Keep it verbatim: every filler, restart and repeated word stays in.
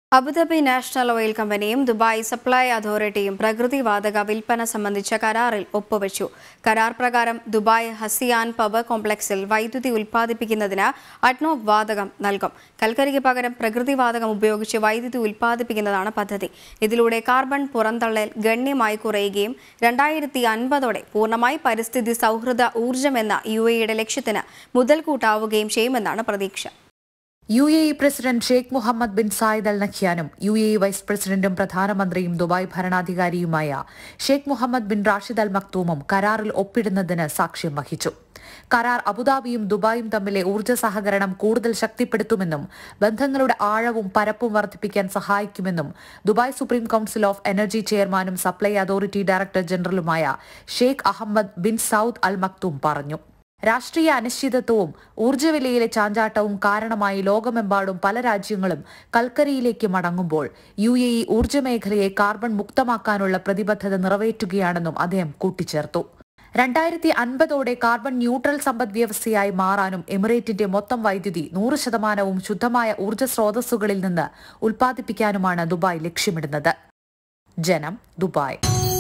Abu Dhabi National Oil Companyയും Dubai Supply Authorityയും പ്രകൃതിവാതക വിൽപ്പന സംബന്ധിച്ച കരാറിൽ ഒപ്പുവെച്ചു. കരാർ പ്രകാരം ദുബായ് ഹസിയാൻ പവർ കോംപ്ലക്സിൽ വൈദ്യുതി ഉൽപ്പാദിപ്പിക്കുന്നതിന് അഡ്നോക് വാതകം നൽകും. കൽക്കരിക്ക് പകരം പ്രകൃതിവാതകം ഉപയോഗിച്ച് വൈദ്യുതി ഉൽപ്പാദിപ്പിക്കുന്നതാണ് പദ്ധതി. ഇതിലൂടെ കാർബൺ പുറന്തള്ളൽ ഗണ്യമായി കുറയുകയും രണ്ടായിരത്തി അൻപതോടെ പൂർണ്ണമായി പരിസ്ഥിതി സൗഹൃദ ഊർജ്ജമെന്ന യു എയുടെ ലക്ഷ്യത്തിന് മുതൽക്കൂട്ടാവുകയും ചെയ്യുമെന്നാണ് പ്രതീക്ഷ. U A E President Sheikh Mohammed bin Zayed Al Nahyaനും U A E Vice Presidentum പ്രധാനമന്ത്രിയും ദുബായ് ഭരണാധികാരിയുമായ Sheikh Mohammed bin Rashid Al മക്തൂമും കരാറിൽ ഒപ്പിടുന്നതിന് സാക്ഷ്യം വഹിച്ചു. കരാർ അബുദാബിയും ദുബായും തമ്മിലെ ഊർജ്ജ സഹകരണം കൂടുതൽ ശക്തിപ്പെടുത്തുമെന്നും ബന്ധങ്ങളുടെ ആഴവും പരപ്പും വർദ്ധിപ്പിക്കാൻ സഹായിക്കുമെന്നും Dubai supreme council of energy ചെയർമാനും സപ്ലൈ അതോറിറ്റി ഡയറക്ടർ ജനറലുമായ Sheikh Ahmed bin Saeed Al Maktoum പറഞ്ഞു. രാഷ്ട്രീയ അനിശ്ചിതത്വവും ഊർജ്ജവിലയിലെ ചാഞ്ചാട്ടവും കാരണമായി ലോകമെമ്പാടും പല രാജ്യങ്ങളും കൽക്കരിയിലേക്ക് മടങ്ങുമ്പോൾ യു എ ഇ ഊർജ്ജമേഖലയെ കാർബൺ മുക്തമാക്കാനുള്ള പ്രതിബദ്ധത നിറവേറ്റുകയാണെന്നും അദ്ദേഹം കൂട്ടിച്ചേർത്തു. രണ്ടായിരത്തി അൻപതോടെ കാർബൺ ന്യൂട്രൽ സമ്പദ് വ്യവസ്ഥയായി മാറാനും എമിറേറ്റിന്റെ മൊത്തം വൈദ്യുതി നൂറ് ശതമാനവും ശുദ്ധമായ ഊർജ്ജ സ്രോതസ്സുകളിൽ നിന്ന് ഉൽപ്പാദിപ്പിക്കാനുമാണ് ദുബായ് ലക്ഷ്യമിടുന്നത്. ജനം, ദുബായ്.